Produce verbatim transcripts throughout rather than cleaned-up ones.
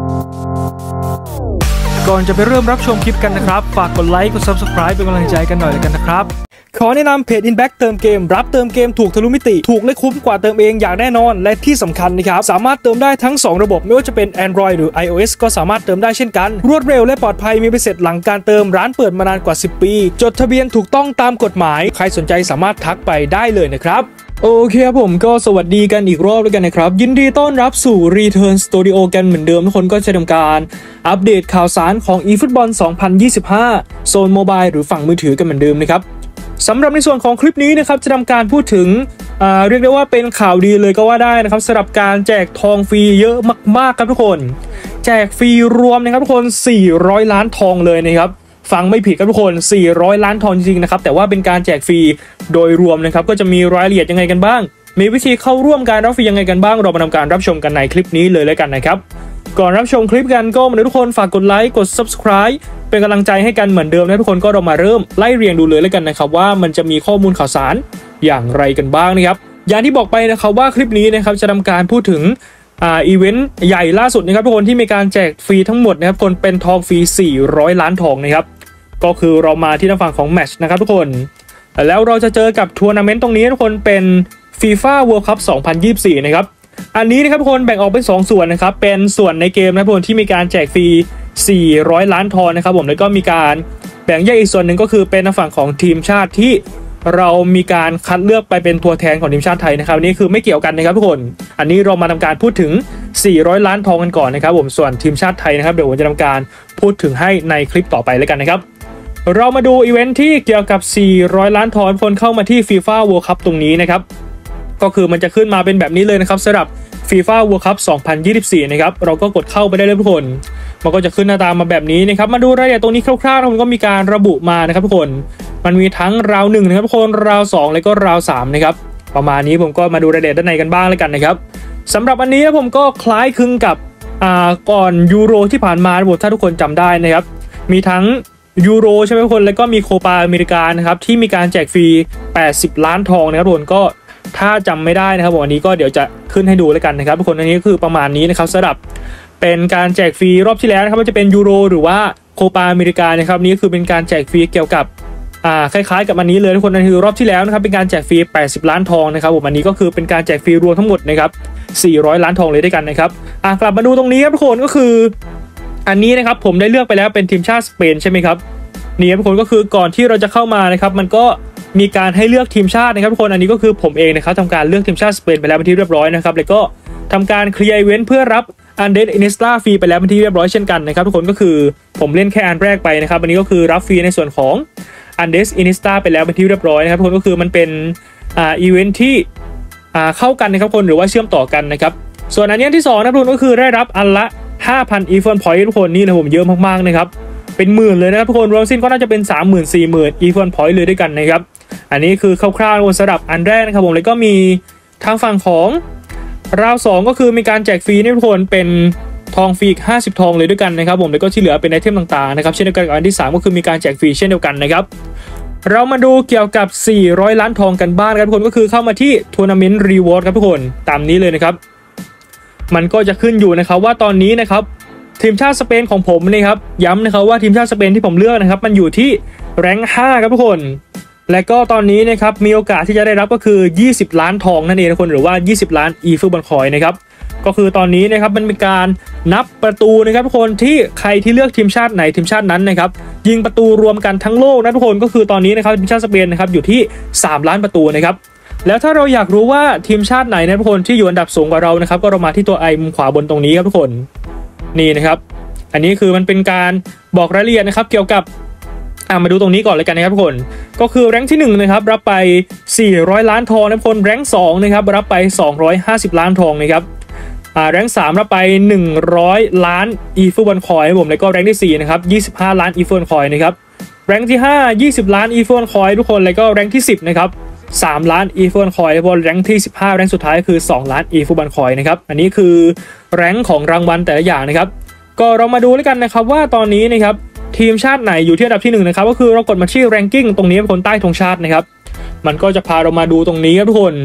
ก่อนจะไปเริ่มรับชมคลิปกันนะครับฝากกดไลค์กด ซับสไครบ์ เป็นกำลังใจกันหน่อยเลยกันนะครับขอแนะนำเพจ Inback เติมเกมรับเติมเกมถูกทะลุมิติถูกและคุ้มกว่าเติมเองอย่างแน่นอนและที่สำคัญนะครับสามารถเติมได้ทั้งสองระบบไม่ว่าจะเป็น Android หรือ iOS ก็สามารถเติมได้เช่นกันรวดเร็วและปลอดภัยมีใบเสร็จหลังการเติมร้านเปิดมานานกว่าสิบปีจดทะเบียนถูกต้องตามกฎหมายใครสนใจสามารถทักไปได้เลยนะครับโอเคครับผมก็สวัสดีกันอีกรอบด้วยกันนะครับยินดีต้อนรับสู่ Return Studio กันเหมือนเดิมทุกคนก็จะทำการอัปเดตข่าวสารของ eFootball สองพันยี่สิบห้าโซนโมบายหรือฝั่งมือถือกันเหมือนเดิมนะครับสำหรับในส่วนของคลิปนี้นะครับจะทำการพูดถึงเรียกได้ว่าเป็นข่าวดีเลยก็ว่าได้นะครับสำหรับการแจกทองฟรีเยอะมากๆครับทุกคนแจกฟรีรวมนะครับทุกคนสี่ร้อยล้านทองเลยนะครับฟังไม่ผิดครับทุกคนสี่ร้อยล้านทองจริงๆนะครับแต่ว่าเป็นการแจกฟรีโดยรวมนะครับก็จะมีรายละเอียดยังไงกันบ้างมีวิธีเข้าร่วมการรับฟรียังไงกันบ้างเรามาทำการรับชมกันในคลิปนี้เลยแล้วกันนะครับก่อนรับชมคลิปกันก็มาทุกคนฝากกดไลค์กด ซับสไครบ์ เป็นกำลังใจให้กันเหมือนเดิมนะทุกคนก็เรามาเริ่มไล่เรียงดูเลยแล้วกันนะครับว่ามันจะมีข้อมูลข่าวสารอย่างไรกันบ้างนะครับอย่างที่บอกไปนะครับว่าคลิปนี้นะครับจะทำการพูดถึงอ่าอีเวนต์ใหญ่ล่าสุดนะครับทุกคนที่มีการแจกฟรีทั้งหมดนะครับคนเป็นทองฟรีสี่ร้อยล้านทองนะครับก็คือเรามาที่ทางฝั่งของแมตช์นะครับทุกคนแล้วเราจะเจอกับทัวร์นาเมนต์ตรงนี้ทุกคนเป็น FIFA World Cup สองพันยี่สิบสี่นะครับอันนี้นะครับทุกคนแบ่งออกเป็นสองส่วนนะครับเป็นส่วนในเกมนะครับทุกคนที่มีการแจกฟรีสี่ร้อยล้านทองนะครับผมแล้วก็มีการแบ่งแยกอีกส่วนหนึ่งก็คือเป็นทางฝั่งของทีมชาติที่เรามีการคัดเลือกไปเป็นตัวแทนของทีมชาติไทยนะครับนี่คือไม่เกี่ยวกันนะครับทุกคนอันนี้เรามาทำการพูดถึงสี่ร้อยล้านทองกันก่อนนะครับผมส่วนทีมชาติไทยนะครับเดี๋ยวผมจะทำการพูดถึงให้ในคลิปต่อไปแล้วกันนะครับเรามาดูอีเวนท์ที่เกี่ยวกับสี่ร้อยล้านทองคนเข้ามาที่ FIFA World Cup ตรงนี้นะครับก็คือมันจะขึ้นมาเป็นแบบนี้เลยนะครับสำหรับ FIFA World Cup สองพันยี่สิบสี่นะครับเราก็กดเข้าไปได้เลยทุกคนมันก็จะขึ้นหน้าตามาแบบนี้นะครับมาดูรายละเอียดตรงนี้คร่าวๆผมก็มีการระบุมานะครับทุกคนมันมีทั้งราวหนึ่งนะครับทุกคนราวสองแล้วก็ราวสามนะครับประมาณนี้ผมก็มาดูรายละเอียดด้านในกันบ้างแล้วกันนะครับสำหรับอันนี้ผมก็คล้ายคลึงกับอ่าก่อนยูโรที่ผ่านมาผมถ้าทุกคนจำได้นะครับมีทั้งยูโรใช่ไหมทุกคนแล้วก็มีโคปาอเมริกานะครับที่มีการแจกฟรีแปดสิบล้านทองนะครับทุกคนก็ถ้าจำไม่ได้นะครับวันนี้ก็เดี๋ยวจะขึ้นให้ดูแล้วกันนะครับทุกคนอันนี้คือประมาณนี้นะครับสำหรับเป็นการแจกฟรีรอบที่แล้วนะครับว่าจะเป็นยูโรหรือว่าโคปาอเมริกานะครับนี้คือเป็นการแจกฟรีเกี่ยวกับอ่าคล้ายๆกับอันนี้เลยทุกคนนั่นคือรอบที่แล้วนะครับเป็นการแจกฟรีแปดสิบล้านทองนะครับผมอันนี้ก็คือเป็นการแจกฟรีรวมทั้งหมดนะครับสี่ร้อยล้านทองเลยด้วยกันนะครับอ่ากลับมาดูตรงนี้ครับทุกคนก็คืออันนี้นะครับผมได้เลือกไปแล้วเป็นทีมชาติสเปนใช่ไหมครับนี่ครับทุกคนก็คือก่อนที่เราจะเข้ามานะครับมันก็มีการให้เลือกทีมชาตินะครับทุกคนอันนี้ก็คือผมเองนะครับทำการเลือกทีมชาติสเปนไปแล้วเป็นที่เรียบร้อยนะครับแล้วก็ทำการเคลียร์อีเวนต์เพื่อรับอันเดสอินิสตาฟรีไปแล้วเป็นที่เรียบร้อยเช่นกันนะครับทุกคนก็คือผมเล่นแค่อันแรกไปนะครับอันนี้ก็คือรับฟรีในส่วนของอันเดสอินิสตาไปแล้วเป็นที่เรียบร้อยนะครับทุกคนก็คือมันเป็นอ่าอีเวนต์ที่อ่าเข้ากันนะครับคนหรือว่าเชื่อมต่อกันนะครับส่วนอันนี้ที่สองนะทุกคนก็คือได้รับอันละ ห้าพัน อีฟอนพอยต์ทุกคนนี่นะผมเยอะมากๆนะครับเป็นหมื่นเลยนะครับทุกคนรวมสิ้นก็น่าจะเป็น สามหมื่น สี่หมื่น อีฟอนพอยต์เลยด้วยกันนะครับอันนี้คือคร่าวๆสำหรับอันแรกนะครับผมแล้วก็มีทางฝั่งของราวสองก็คือมีการแจกฟรีทุกคนเป็นทองฟรีห้าสิบทองเลยด้วยกันนะครับผมแล้วก็ที่เหลือเป็นไอเทมต่างๆนะครับเช่นเดียวกันกับอันที่สามก็คือมีการแจกฟรีเช่นเดียวกันนะครับเรามาดูเกี่ยวกับสี่ร้อยล้านทองกันบ้างครับทุกคนก็คือเข้ามาที่ทัวร์นาเมนต์รีวอร์ดครับทุกคนตามนี้เลยนะครับมันก็จะขึ้นอยู่นะครับว่าตอนนี้นะครับทีมชาติสเปนของผมนี่ครับย้ำนะครับว่าทีมชาติสเปนที่ผมเลือกนะครับมันอยู่ที่แรงค์ห้าครับทุกคนและก็ตอนนี้นะครับมีโอกาสที่จะได้รับก็คือยี่สิบล้านทองนั่นเองทุกคนหรือว่ายี่สิบล้านอีฟุตบอลคอยนะครับก็คือตอนนี้นะครับมันมีการนับประตูนะครับทุกคนที่ใครที่เลือกทีมชาติไหนทีมชาตินั้นนะครับยิงประตูรวมกันทั้งโลกนะทุกคนก็คือตอนนี้นะครับทีมชาติสเปนนะครับอยู่ที่สามล้านประตูนะครับแล้วถ้าเราอยากรู้ว่าทีมชาติไหนนะทุกคนที่อยู่อันดับสูงกว่าเรานะครับก็เรามาที่ตัวไอมุมขวาบนตรงนี้ครับทุกคนนี่นะครับอันนี้คือมันเป็นการบอกรายละเอียดนะครับเกี่ยวกับอ่ามาดูตรงนี้ก่อนเลยกันนะครับทุกคนก็คือแรงค์ที่หนึ่งนะครับรับไปสี่ร้อยล้านทองนะทุกคนแรงค์สองนะครับรับไปสองร้อยห้าสิบล้านทองนะครับอ่าแรงค์สามรับไปหนึ่งร้อยล้านอีฟุตบอลคอยน์ผมแล้วก็แรงค์ที่สี่นะครับยี่สิบห้าล้านอีฟุตบอลคอยน์นะครับแรงค์ที่ห้า ยี่สิบล้านอีฟุตบอลคอยน์ทุกคนแล้วก็แรงค์ที่สิบนะครับสามล้านอีฟุตบอลคอยน์พอแรงค์ที่สิบห้าแรงค์สุดท้ายคือสองล้านอีฟุตบอลคอยน์นะครับอันนี้คือแรงค์ของรางวัลแต่ละอย่างนะครับก็เรามาดูแล้วกันนะครับว่าตอนนี้นะครับทีมชาติไหนอยู่ที่อันดับที่หนึ่งนะครับก็คือเรากดมาที่ ranking ตรงนี้เป็นคนใต้ธงชาตินะครับมันก็จะพาเรามาดูตรงนี้ครับทุกคน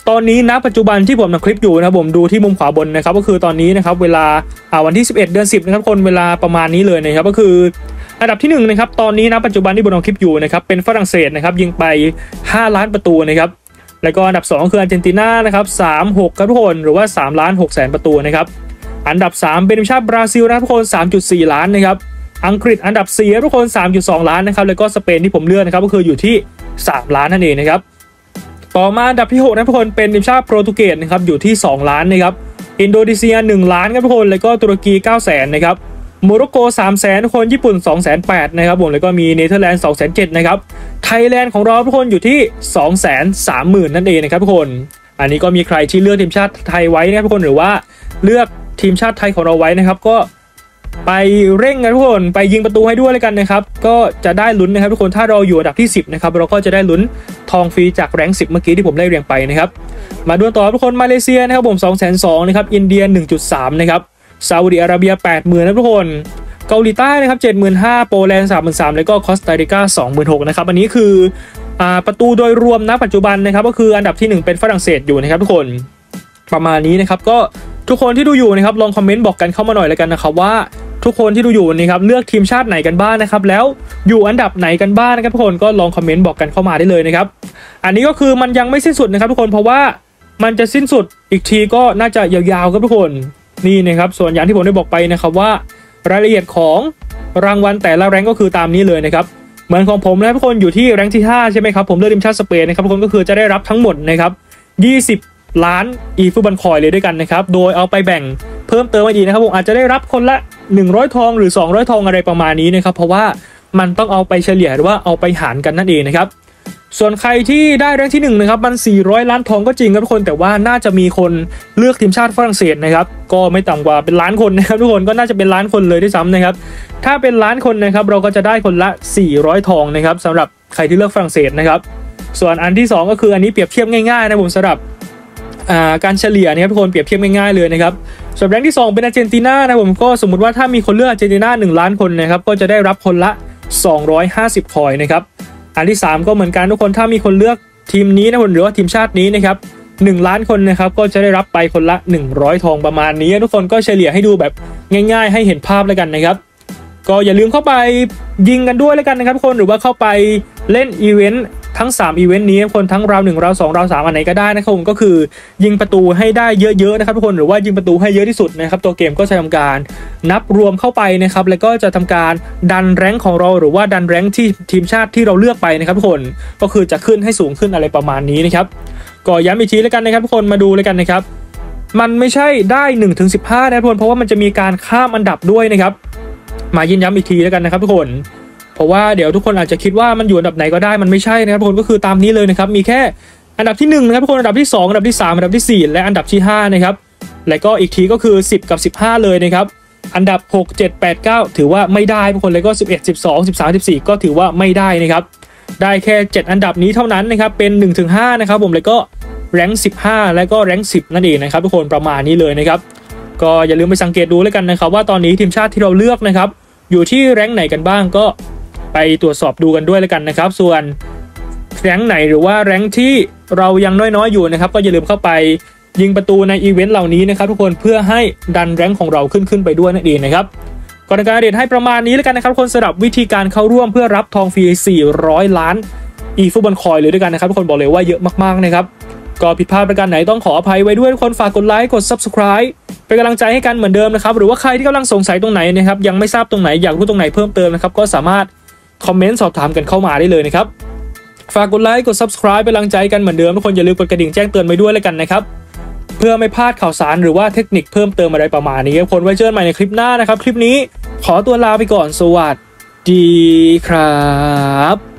ตอนนี้ณปัจจุบันที่ผมทำคลิปอยู่นะครับผมดูที่มุมขวาบนนะครับก็คือตอนนี้นะครับเวลาอ่าวันที่สิบเอ็ดเดือนสิบนะครับคนเวลาประมาณนี้เลยนะครับก็คืออันดับที่หนึ่งนะครับตอนนี้ณปัจจุบันที่ผมทำคลิปอยู่นะครับเป็นฝรั่งเศสนะครับยิงไปห้าล้านประตูนะครับแล้วก็อันดับสองคืออาร์เจนตินานะครับสามสิบหกครับทุกคนหรือว่าสามล้านหกแสนประตูนะครับอันดับสามเป็นทีมชาติบราซิลนะทุกคน สามจุดสี่ ล้านนะครับอังกฤษอันดับสี่ทุกคน สามจุดสอง ล้านนะครับแล้วก็สเปนที่ผมเลือกนะครับก็คืออยู่ที่สามล้านนั่นเองนะครับต่อมาอันดับที่หกนะทุกคนเป็นทีมชาติโปรตุเกสนะครับอยู่ที่สองล้านนะครับอินโดนีเซียหนึ่งล้านครับทุกคนแล้วก็ตุรกีเก้าแสนนะครับโมร็อกโกสามแสนทุกคนญี่ปุ่น สองแสนแปดหมื่น นะครับผมแล้วก็มีเนเธอร์แลนด์ สองแสนเจ็ดหมื่น นะครับไทยแลนด์ของเราทุกคนอยู่ที่ สองแสนสามหมื่น นั่นเองนะครับทุกคนอันนี้ก็มีใครที่เลือกทีมชาติไทยไว้นะครับทุกคนหรือว่าเลือกทีมชาติไทยของเราไว้นะครับก็ไปเร่งนะทุกคนไปยิงประตูให้ด้วยเลยกันนะครับก็จะได้ลุ้นนะครับทุกคนถ้าเราอยู่อันดับที่สิบนะครับเราก็จะได้ลุ้นทองฟรีจากแรงค์สิบเมื่อกี้ที่ผมได้เรียงไปนะครับมาดูต่อทุกคนมาเลเซียนะครับผม สองแสนสองหมื่น นะครับอินเดีย หนึ่งจุดสาม นะครับซาอุดิอาระเบีย แปดหมื่น นะทุกคนเกาหลีใต้นะครับ เจ็ดหมื่นห้าพัน โปแลนด์ สามหมื่นสามพัน แล้วก็คอสตาริกา สองหมื่นหกพัน นะครับอันนี้คืออ่าประตูโดยรวมณปัจจุบันนะครับก็คืออันดับที่หนึ่งเป็นฝรั่งเศสอยู่นะครับทุกคนประมาณนี้นะครับก็ทุกคนที่ดูอยู่นะครับลองคอมเมนต์บอกกันเข้ามาหน่อยแล้วกันนะครับว่าทุกคนที่ดูอยู่นะครับเลือกทีมชาติไหนกันบ้าง นะครับแล้วอยู่อันดับไหนกันบ้างนะครับทุกคนก็ลองคอมเมนต์บอกกันเข้ามาได้เลยนะครับอันนี้ก็คือมันยังไม่สิ้นสุดนะครับทุกคนเพราะว่ามันจะสิ้นสุดอีกทีก็น่าจะยาวๆครับทุกคนนี่นะครับส่วนอย่างที่ผมได้บอกไปนะครับว่ารายละเอียดของรางวัลแต่ละแรงก็คือตามนี้เลยนะครับเหมือนของผมนะทุกคนอยู่ที่แรงที่ห้าใช่ไหมครับผมเลือกทีมชาติสเปนนะครับทุกคนก็คือจะได้รับทั้งหมดนะครับยี่สิบล้านอีฟุตบอลคอยเลยด้วยกันนะครับโดยเอาไปแบ่งเพิ่มเติมมาดีนะครับผมอาจจะได้รับคนละหนึ่งร้อยทองหรือสองร้อยทองอะไรประมาณนี้นะครับเพราะว่ามันต้องเอาไปเฉลี่ยหรือว่าเอาไปหารกันนั่นเองนะครับส่วนใครที่ได้แรงที่หนึ่งนะครับมันสี่ร้อยล้านทองก็จริงครับทุกคนแต่ว่าน่าจะมีคนเลือกทีมชาติฝรั่งเศสนะครับก็ไม่ต่ำกว่าเป็นล้านคนนะครับทุกคนก็น่าจะเป็นล้านคนเลยด้วยซ้ำนะครับถ้าเป็นล้านคนนะครับเราก็จะได้คนละสี่ร้อยทองนะครับสำหรับใครที่เลือกฝรั่งเศสนะครับส่วนอันที่สองก็คืออันนี้เปรียบเทียบง่ายๆนะผมสำหรับการเฉลี่ยนะครับทุกคนเปรียบเทียบง่ายๆเลยนะครับส่วนแรงที่สองเป็นอาร์เจนตินานะผมก็สมมุติว่าถ้ามีคนเลือกอาร์เจนตินาหนึ่งล้านคนนะครับก็จะได้รับคนละสองร้อยห้าสิบคอยนะครับอันที่สามก็เหมือนกันทุกคนถ้ามีคนเลือกทีมนี้นะหรือว่าทีมชาตินี้นะครับหนึ่งล้านคนนะครับก็จะได้รับไปคนละหนึ่งร้อยทองประมาณนี้ทุกคนก็เฉลี่ยให้ดูแบบง่ายๆให้เห็นภาพแล้วกันนะครับก็อย่าลืมเข้าไปยิงกันด้วยแล้วกันนะครับทุกคนหรือว่าเข้าไปเล่นอีเวนต์ทั้งสามอีเวนต์นี้คนทั้งราวหนึ่งราวสองราวสามอันไหนก็ได้นะครับผมก็คือยิงประตูให้ได้เยอะๆนะครับทุกคนหรือว่ายิงประตูให้เยอะที่สุดนะครับตัวเกมก็จะทำการนับรวมเข้าไปนะครับแล้วก็จะทำการดันแรงของเราหรือว่าดันแรงที่ทีมชาติที่เราเลือกไปนะครับทุกคนก็คือจะขึ้นให้สูงขึ้นอะไรประมาณนี้นะครับก็ย้ำอีกทีแล้วกันนะครับทุกคนมาดูเลยกันนะครับมันไม่ใช่ได้หนึ่งถึงสิบห้านะทุกคนเพราะว่ามันจะมีการข้ามอันดับด้วยนะครับมายืนย้ำอีกทีแล้วกันนะครับทุกคนเพราะว่าเดี๋ยวทุกคนอาจจะคิดว่ามันอยู่อันดับไหนก็ได้มันไม่ใช่นะครับทุกคนก็คือตามนี้เลยนะครับมีแค่อันดับที่หนึ่งนะครับทุกคนอันดับที่สองอันดับที่สามอันดับที่สี่และอันดับที่ห้านะครับแล้วก็อีกทีก็คือสิบกับสิบห้าเลยนะครับอันดับหก เจ็ด แปด เก้าถือว่าไม่ได้ทุกคนแล้วก็สิบเอ็ด สิบสอง สิบสาม สิบสี่ก็ถือว่าไม่ได้นะครับได้แค่เจ็ดอันดับนี้เท่านั้นนะครับเป็น หนึ่งถึงห้า นะครับผมแล้วก็แรงค์สิบห้าแล้วก็แรงค์สิบนั่นเองนะครับทุกคนประมาณนี้เลยนะครับก็อย่าลืมไปสังเกตดูแล้วกันนะครับว่าตอนนี้ทีมชาติที่เราเลือกนะครับอยู่ที่แรงค์ไหนกันบ้างก็ไปตรวจสอบดูกันด้วยแล้วกันนะครับส่วนแรงค์ไหนหรือว่าแรงค์ที่เรายังน้อยๆอยู่นะครับก็อย่าลืมเข้าไปยิงประตูในอีเวนต์เหล่านี้นะครับทุกคนเพื่อให้ดันแรงค์ของเราขึ้นขึ้นไปด้วยนั่นเองนะครับก่อนการเรียนให้ประมาณนี้แล้วกันนะครับคนสำหรับวิธีการเข้าร่วมเพื่อรับทองฟรีสี่ร้อยล้านอีฟุตบอลคอยเลยด้วยกันนะครับทุกคนบอกเลยว่าเยอะมากๆนะครับก็ผิดพลาดประการไหนต้องขออภัยไว้ด้วยทุกคนฝากกดไลค์กด ซับสไครบ์ เป็นกำลังใจให้กันเหมือนเดิมนะครับหรือว่าใครที่กำลังสงสัยตรงไหนนะครับยังไม่ทราบตรงไหนอยากรู้ตรงไหนเพิ่มเติมนะครับก็สามารถคอมเมนต์สอบถามกันเข้ามาได้เลยนะครับฝากกดไลค์กด ซับสไครบ์ เป็นกำลังใจกันเหมือนเดิมทุกคนอย่าลืมกดกระดิ่งแจ้งเตือนไปด้วยแล้วกันนะครับเพื่อไม่พลาดข่าวสารหรือว่าเทคนิคเพิ่มเติมอะไรประมาณนี้คนไว้เจอกันใหม่ในคลิปหน้านะครับคลิปนี้ขอตัวลาไปก่อนสวัสดีครับ